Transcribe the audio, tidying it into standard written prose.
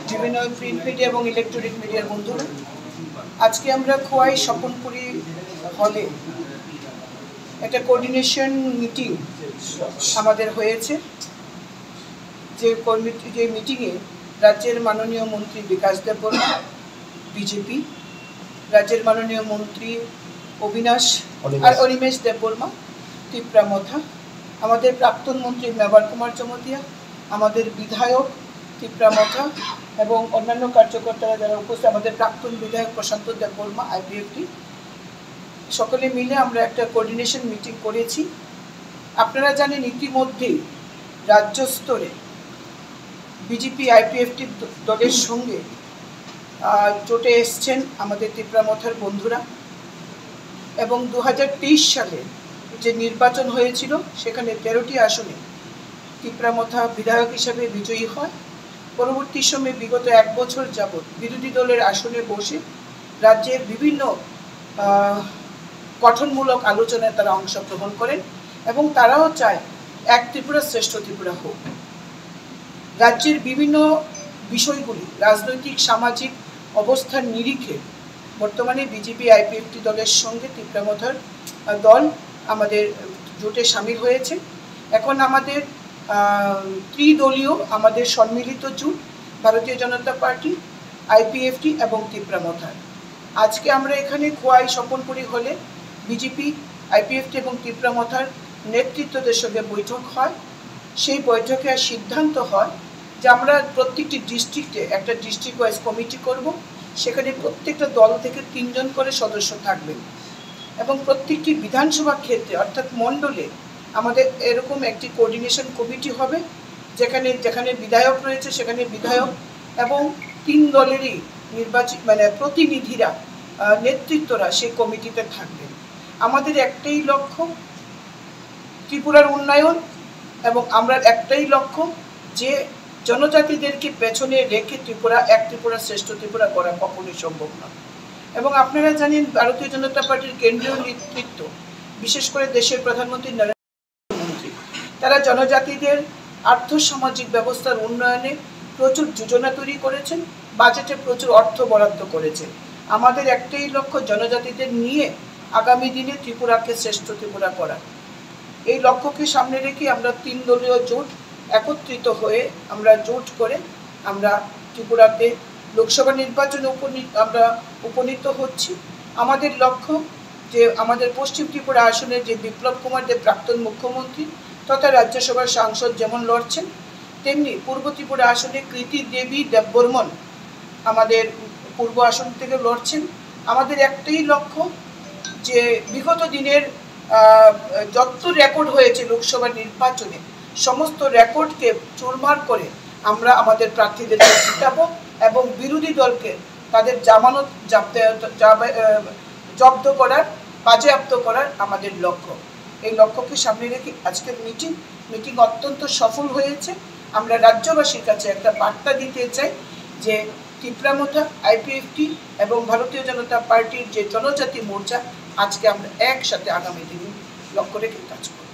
বিভিন্ন print media এবং electronic মিডিয়ার বন্ধুরা, আজকে আমরা খোয়াই স্বপনপুরী হলে একটা কোঅর্ডিনেশন মিটিং আমাদের হয়েছে। যে মিটিংয়ে রাজ্যের মাননীয় মন্ত্রী বিকাশ দেববর্মা বিজেপি, রাজ্যের মাননীয় মন্ত্রী অনিমেষ দেববর্মা তিপ্রামথা, আমাদের প্রাক্তন মন্ত্রী মেবার কুমার চমতিয়া, আমাদের বিধায়ক তিপ্রামথা এবং অন্যান্য কার্যকর্তারা যারা উপস্থিত, আমাদের প্রাক্তন বিধায়ক প্রশান্ত দেববর্মা আইপিএফটি, সকলে মিলে আমরা একটা কোঅর্ডিনেশন মিটিং করেছি। আপনারা জানেন ইতিমধ্যেই রাজ্য স্তরে বিজেপি আইপিএফটি দলের সঙ্গে জোটে এসছেন আমাদের তিপ্রামথার বন্ধুরা, এবং 2023 সালে যে নির্বাচন হয়েছিল সেখানে 13টি আসনে তিপ্রামথা বিধায়ক হিসাবে বিজয়ী হয়। পরবর্তী সময়ে বিগত 1 বছর যাবৎ বিরোধী দলের আসনে বসে রাজ্যের বিভিন্ন গঠনমূলক আলোচনায় তারা অংশগ্রহণ করেন এবং তারাও চায় এক ত্রিপুরা শ্রেষ্ঠ ত্রিপুরা হোক। রাজ্যের বিভিন্ন বিষয়গুলি রাজনৈতিক সামাজিক অবস্থার নিরিখে বর্তমানে বিজেপি আইপিএফটি দলের সঙ্গে তিপ্রামথার দল আমাদের জোটে সামিল হয়েছে। এখন আমাদের ত্রিদলীয় আমাদের সম্মিলিত জোট ভারতীয় জনতা পার্টি, আইপিএফটি এবং তিপ্রামথার। আজকে আমরা এখানে খোয়াই স্বপনপুরী হলে বিজেপি, আইপিএফটি এবং তিপ্রামথার নেতৃত্বদের সঙ্গে বৈঠক হয়। সেই বৈঠকে সিদ্ধান্ত হয় যে আমরা প্রত্যেকটি ডিস্ট্রিক্টে একটা ডিস্ট্রিক্ট ওয়াইজ কমিটি করব। সেখানে প্রত্যেকটা দল থেকে 3 জন করে সদস্য থাকবেন এবং প্রত্যেকটি বিধানসভা ক্ষেত্রে অর্থাৎ মণ্ডলে আমাদের এরকম একটি কোঅর্ডিনেশন কমিটি হবে, যেখানে বিধায়ক রয়েছে সেখানে বিধায়ক এবং 3 দলেরই নির্বাচিত প্রতিনিধিরা, নেতৃত্বরা সেই কমিটিতে থাকবেন। আমাদের একটাই লক্ষ্য ত্রিপুরার উন্নয়ন, এবং আমরা একটাই লক্ষ্য যে জনজাতিদেরকে পেছনে রেখে এক ত্রিপুরা শ্রেষ্ঠ ত্রিপুরা করা কখনোই সম্ভব নয়। এবং আপনারা জানেন ভারতীয় জনতা পার্টির কেন্দ্রীয় নেতৃত্ব, বিশেষ করে দেশের প্রধানমন্ত্রী নরেন্দ্র মোদী, তারা জনজাতিদের আর্থসামাজিক ব্যবস্থার উন্নয়নে প্রচুর যোজনা তৈরি করেছেন, বাজেটে প্রচুর অর্থ বরাদ্দ করেছেন। আমাদের একটাই লক্ষ্য জনজাতিদের নিয়ে আগামী দিনে ত্রিপুরাকে শ্রেষ্ঠ ত্রিপুরা করা। এই লক্ষ্যকে সামনে রেখে আমরা 3 দলীয় জোট একত্রিত হয়ে আমরা জোট করে আমরা ত্রিপুরাতে লোকসভা নির্বাচনে আমরা উপনীত হচ্ছি। আমাদের লক্ষ্য যে আমাদের পশ্চিম ত্রিপুরা আসনে যে বিপ্লব কুমার দেব প্রাক্তন মুখ্যমন্ত্রী তথা রাজ্যসভার সাংসদ যেমন লড়ছেন, তেমনি পূর্ব ত্রিপুরা আসনে কৃতি দেবী দেববর্মন আমাদের পূর্ব আসন থেকে লড়ছেন। আমাদের একটাই লক্ষ্য যে বিগত দিনের যত রেকর্ড হয়েছে লোকসভা নির্বাচনে সমস্ত রেকর্ডকে চুরমার করে আমরা আমাদের প্রার্থীদেরকে জিতাবো এবং বিরোধী দলকে তাদের জামানত জব্দ করার, বাজেয়াপ্ত করার আমাদের লক্ষ্য। এই লক্ষ্যকে সামনে রেখে আজকের মিটিং অত্যন্ত সফল হয়েছে। আমরা রাজ্যবাসীর কাছে একটা বার্তা দিতে চাই যে তিপ্রামথা, আইপিএফটি এবং ভারতীয় জনতা পার্টির যে জনজাতি মোর্চা, আজকে আমরা একসাথে আগামী দিনে লক্ষ্য রেখে কাজ করব।